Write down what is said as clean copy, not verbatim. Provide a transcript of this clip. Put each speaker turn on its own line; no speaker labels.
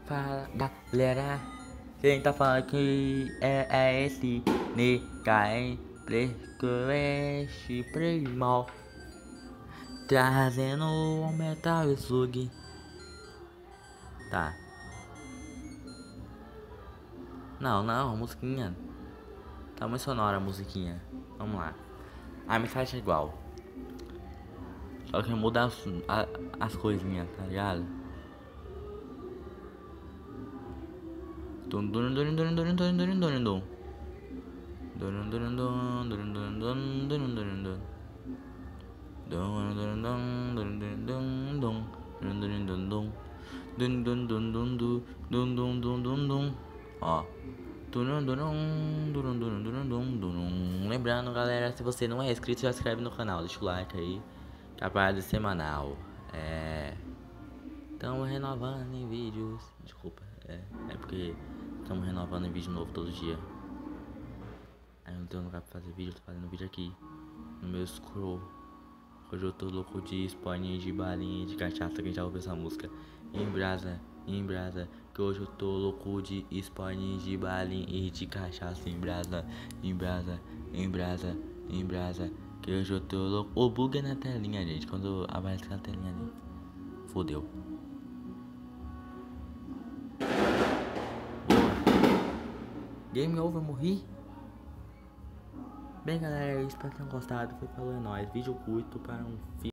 Fala galera, quem tá falando que é SNK, hein? Primal, trazendo o metal e slug. Tá. Não, musiquinha. Tá muito sonora a musiquinha. Vamos lá. A mensagem é igual. Só que muda as coisinhas, tá ligado? Dun dun dun dun dun dun dun dun dun. Dun dun dun dun dun dun dun dun dun. Dun dun dun dun dun dun dun. Dun dun dun dun. Dun dun dun dun dun dun dun dun dun dun. Ó. Dun dun dun dun dun dun dun dun. Lembrando, galera, se você não é inscrito, já se inscreve no canal, deixa o like aí. Que a parada é semanal. Estamos renovando em vídeos. Desculpa, é porque estamos renovando em vídeo novo todo dia. Aí eu não tenho lugar pra fazer vídeo, eu tô fazendo vídeo aqui no meu scroll. Hoje eu tô louco de spoiler, de balinha, de cachaça. Quem já ouviu essa música? Em brasa, que hoje eu tô louco de spoiler, de balinha e de cachaça. Em brasa, que hoje eu tô louco. O bug é na telinha, gente. Quando aparece na telinha ali, fodeu. Game over, morri. Bem, galera, espero que tenham gostado. Foi, falou, é nóis. Vídeo curto para um